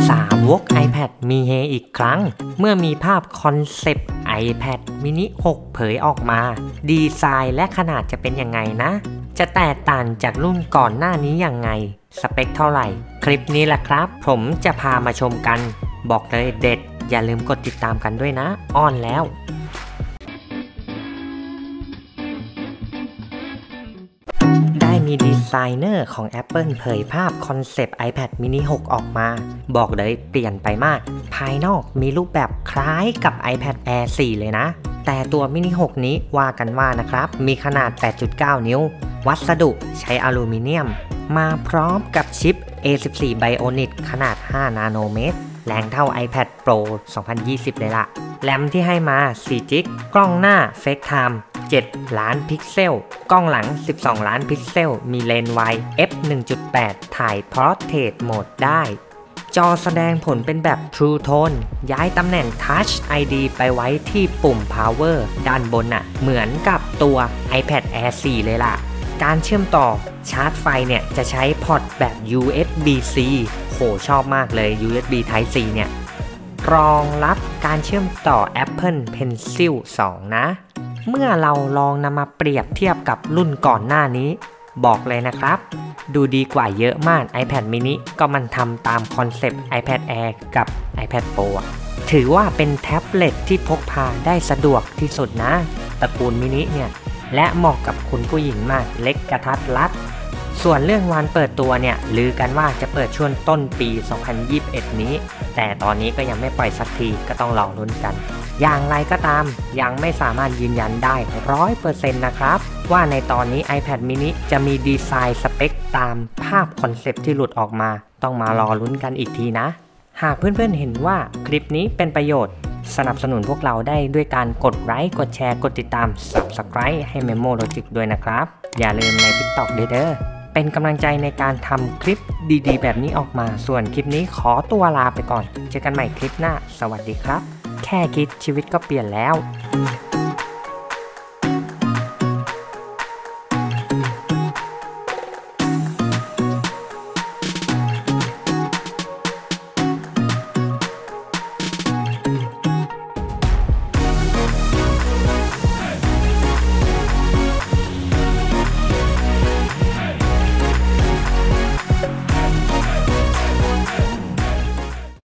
สาวก iPad มีเฮอีกครั้งเมื่อมีภาพคอนเซปต์ iPad mini 6 เผยออกมาดีไซน์และขนาดจะเป็นยังไงนะจะแตกต่างจากรุ่นก่อนหน้านี้ยังไงสเปคเท่าไหร่คลิปนี้แหละครับผมจะพามาชมกันบอกเลยเด็ดอย่าลืมกดติดตามกันด้วยนะอ้อนแล้วได้มีดีไซเนอร์ของ Apple เผยภาพคอนเซปต์ iPad mini 6 ออกมาบอกเลยเปลี่ยนไปมากภายนอกมีรูปแบบคล้ายกับ iPad Air 4 เลยนะแต่ตัว mini 6 นี้ว่ากันว่านะครับมีขนาด 8.9 นิ้ววัสดุใช้อลูมิเนียมมาพร้อมกับชิป A14 Bionic ขนาด 5 นาโนเมตรแรงเท่า iPad Pro 2020 เลยล่ะแรมที่ให้มา4 จิกกล้องหน้า FaceTime 7 ล้านพิกเซลกล้องหลัง12 ล้านพิกเซลมีเลนส์ไวด์ f 1.8 ถ่าย Portrait Mode ได้จอแสดงผลเป็นแบบ True Tone ย้ายตำแหน่ง Touch ID ไปไว้ที่ปุ่ม Power ด้านบนน่ะเหมือนกับตัว iPad Air 4 เลยล่ะการเชื่อมต่อชาร์จไฟเนี่ยจะใช้พอร์ตแบบ USB-C โหชอบมากเลย USB Type C เนี่ยรองรับการเชื่อมต่อ Apple Pencil 2 นะเมื่อเราลองนำมาเปรียบเทียบกับรุ่นก่อนหน้านี้บอกเลยนะครับดูดีกว่าเยอะมาก iPad mini ก็มันทำตามคอนเซปต์ iPad Air กับ iPad Pro ถือว่าเป็นแท็บเล็ตที่พกพาได้สะดวกที่สุดนะตระกูลมินิเนี่ยและเหมาะกับคุณผู้หญิงมากเล็กกระทัดรัดส่วนเรื่องวันเปิดตัวเนี่ยลือกันว่าจะเปิดช่วงต้นปี 2021 นี้แต่ตอนนี้ก็ยังไม่ปล่อยสักทีก็ต้องรอลุ้นกันอย่างไรก็ตามยังไม่สามารถยืนยันได้ 100% นะครับว่าในตอนนี้ iPad mini จะมีดีไซน์สเปคตามภาพคอนเซปต์ที่หลุดออกมาต้องมารอลุ้นกันอีกทีนะหากเพื่อนๆเห็นว่าคลิปนี้เป็นประโยชน์สนับสนุนพวกเราได้ด้วยการกดไลค์กดแชร์กดติดตาม Subscribe ให้ Memo Logic ด้วยนะครับอย่าลืมใน TikTok เด้อเป็นกำลังใจในการทำคลิปดีๆแบบนี้ออกมาส่วนคลิปนี้ขอตัวลาไปก่อนเจอกันใหม่คลิปหน้าสวัสดีครับแค่คิดชีวิตก็เปลี่ยนแล้ว